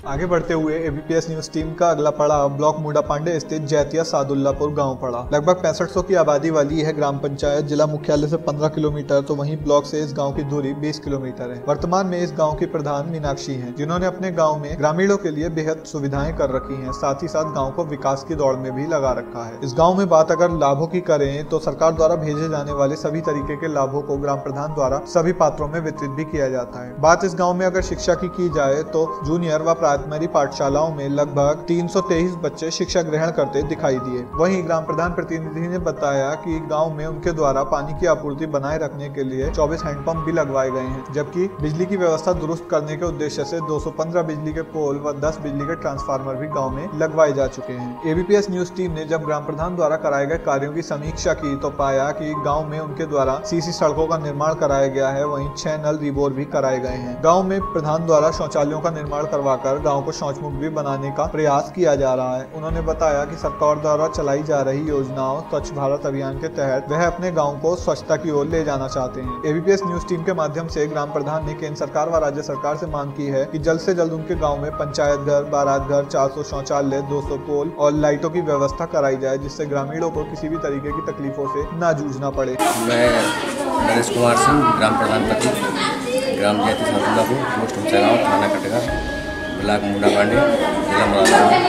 आगे बढ़ते हुए एबीपीएस न्यूज टीम का अगला पड़ाव ब्लॉक मुंडा पांडे स्थित जैतिया सादुल्लापुर गांव पड़ा। लगभग 6500 की आबादी वाली यह ग्राम पंचायत जिला मुख्यालय से 15 किलोमीटर तो वहीं ब्लॉक से इस गांव की दूरी 20 किलोमीटर है। वर्तमान में इस गांव की प्रधान मीनाक्षी हैं, जिन्होंने अपने गांव में ग्रामीणों के लिए बेहद सुविधाएं कर रखी हैं, साथ ही साथ गाँव को विकास की दौड़ में भी लगा रखा है। इस गाँव में बात अगर लाभों की करें तो सरकार द्वारा भेजे जाने वाले सभी तरीके के लाभों को ग्राम प्रधान द्वारा सभी पात्रों में वितरित भी किया जाता है। बात इस गाँव में अगर शिक्षा की जाए तो जूनियर व प्राइमरी पाठशालाओं में लगभग 323 बच्चे शिक्षा ग्रहण करते दिखाई दिए। वहीं ग्राम प्रधान प्रतिनिधि ने बताया कि गांव में उनके द्वारा पानी की आपूर्ति बनाए रखने के लिए 24 हैंडपंप भी लगवाए गए हैं, जबकि बिजली की व्यवस्था दुरुस्त करने के उद्देश्य से 215 बिजली के पोल व 10 बिजली के ट्रांसफार्मर भी गाँव में लगवाए जा चुके हैं। एबीपीएस न्यूज टीम ने जब ग्राम प्रधान द्वारा कराए गए कार्यों की समीक्षा की तो पाया कि गाँव में उनके द्वारा सीसी सड़कों का निर्माण कराया गया है, वहीं 6 नल रिबोर भी कराए गए हैं। गाँव में प्रधान द्वारा शौचालयों का निर्माण करवाकर गांव को शौच मुक्त भी बनाने का प्रयास किया जा रहा है। उन्होंने बताया कि सरकार द्वारा चलाई जा रही योजनाओं स्वच्छ भारत अभियान के तहत वह अपने गांव को स्वच्छता की ओर ले जाना चाहते हैं। एबीपीएस न्यूज टीम के माध्यम से ग्राम प्रधान ने केंद्र सरकार व राज्य सरकार से मांग की है कि जल्द से जल्द उनके गाँव में पंचायत घर, बारात घर, 400 शौचालय, 200 पोल और लाइटों की व्यवस्था कराई जाए, जिससे ग्रामीणों को किसी भी तरीके की तकलीफों से न जूझना पड़े। मैं नरेश कुमार सिंह, ग्राम प्रधान पति, ग्राम जैतिया सादुल्लापुर, पोस्ट ऊंचागांव, थाना कटघर, ब्लॉक मुंडा पांडे, जिला मुरादाबाद।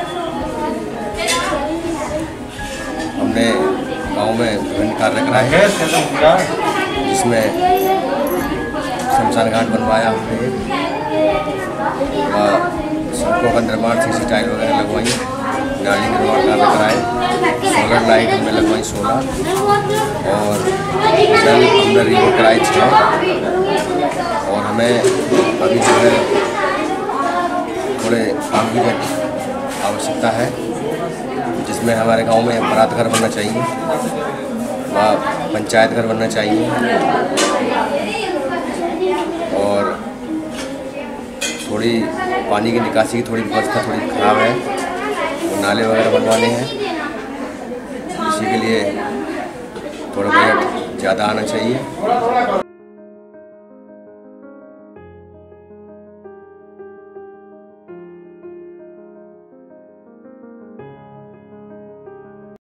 हमने गांव में विभिन्न कार्य कराए हैं, जिसमें शमशान घाट बनवाया हमने, सड़कों का निर्माण, सीसी टाइल वगैरह लगवाई, नाली निर्माण कार्य कराए, सोलर लाइट हमने लगवाई 16 और जल हमने रिवर कराई 6। और हमें अभी जो है थोड़े काम की आवश्यकता है, जिसमें हमारे गांव में बारात घर बनना चाहिए व पंचायत घर बनना चाहिए और थोड़ी पानी की निकासी की थोड़ी व्यवस्था थोड़ी खराब है, तो नाले वगैरह बनवाने हैं। इसी के लिए थोड़ा बजट ज़्यादा आना चाहिए।